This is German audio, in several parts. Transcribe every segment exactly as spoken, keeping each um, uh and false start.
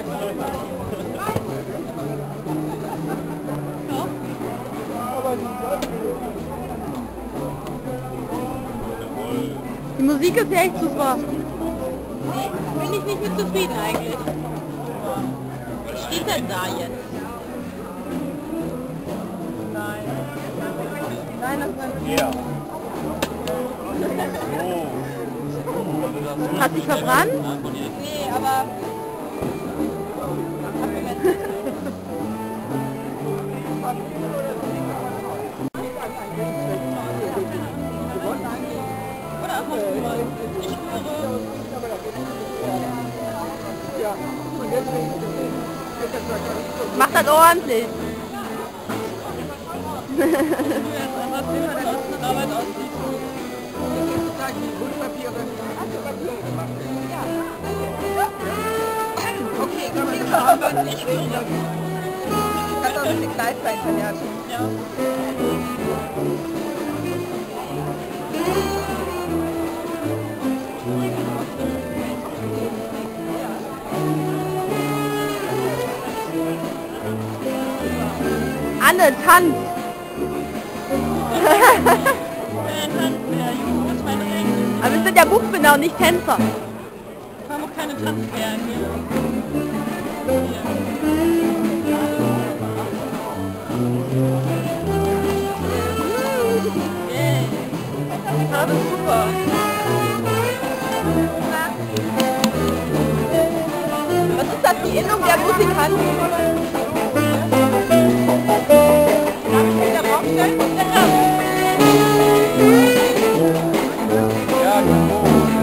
Die Musik ist ja echt super. Nee, bin ich nicht mit zufrieden eigentlich. Was steht denn da jetzt? Nein. Nein, das war nicht. Ja. Hat sich verbrannt? Nee, aber... Oder einfach schon mal. Ich schwöre. Macht das ordentlich. Okay, kann man das aber nicht hören. Kann doch ein bisschen Kleid sein, ja. Ja. Anne, tanz! Aber wir sind ja Buchbinder und nicht Tänzer. Wir haben auch keine Tanzbären hier. Yeah. Das ist super. Was ist das, die Innung der Musikanten? Darf ich wieder draufstellen? Ja, genau.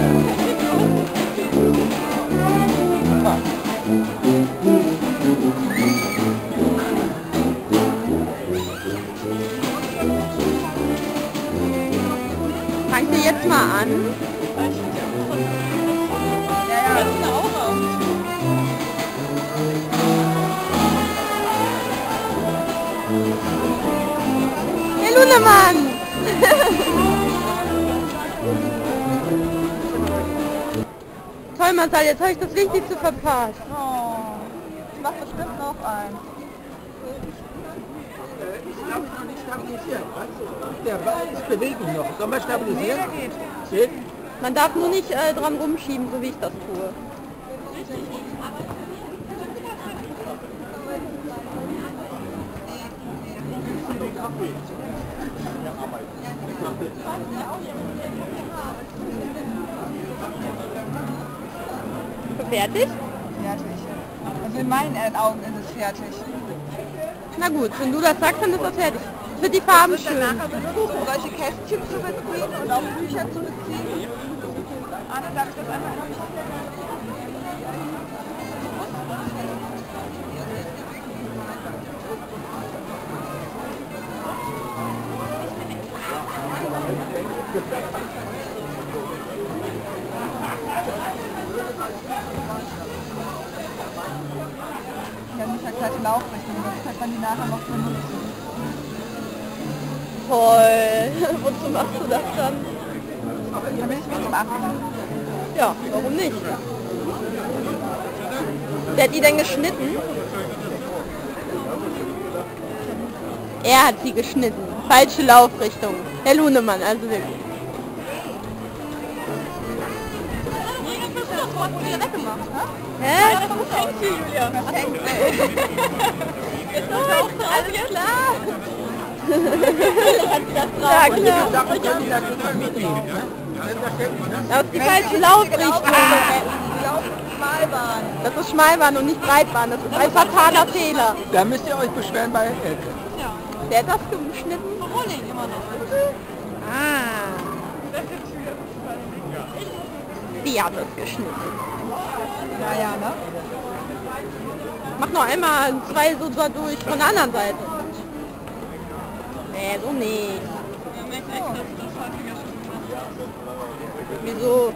Fangt ihr jetzt mal an? Ja, ja. Das ist eine Aura. Herr Lunemann! Toll, Marcel, jetzt habe ich das Wichtigste verpasst. Oh. Ich mach bestimmt noch ein. Ich glaube, noch nicht stabilisiert. Der Ball ist Bewegung noch. Sollen wir stabilisieren? Nee, der geht. Geht? Man darf nur nicht äh, dran rumschieben, so wie ich das tue. Fertig? Fertig. Also in meinen Augen ist es fertig. Na gut, wenn du das sagst, dann ist das fertig. Es wird die Farben Ich würde schön. nachher versuchen, solche Kästchen zu beziehen und auch Bücher zu beziehen. Anne, darf ich das einmal haben? Ja, nicht verkehrte Laufrichtung, das könnte man die nachher noch benutzen. Toll. Wozu machst du das dann? Damit ich mitmachen. Ja, warum nicht? Wer hat die denn geschnitten? Er hat sie geschnitten. Falsche Laufrichtung. Herr Lunemann, also wirklich. Nee, das ist das Wort, wo ihr weggemacht, ne? Hä? Das hängt hier, Julia. Das hängt. Ist das auch alles klar? Ja, klar. Da können die natürlich mitnehmen. Ne? Das ist die falsche Laufrichtung. Schmalbahn. Das ist Schmalbahn und nicht Breitbahn. Das ist ein fataler Fehler. Da müsst ihr euch beschweren bei Elke. Ja. Wer hat das geschnitten? Rolling immer noch. Ah. Die hat das geschnitten. Naja, ne? Mach noch einmal zwei so da durch von der anderen Seite. Nee, so nicht. Wieso?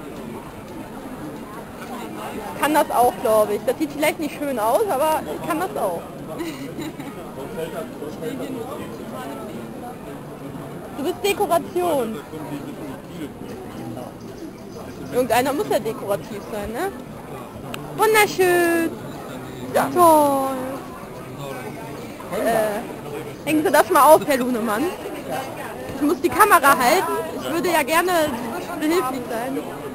Ich kann das auch, glaube ich. Das sieht vielleicht nicht schön aus, aber ich kann das auch. Du bist Dekoration. Irgendeiner muss ja dekorativ sein, ne? Wunderschön. Ja. Toll. Äh, hängen Sie das mal auf, Herr Lunemann. Ich muss die Kamera halten. Ich würde ja gerne behilflich sein.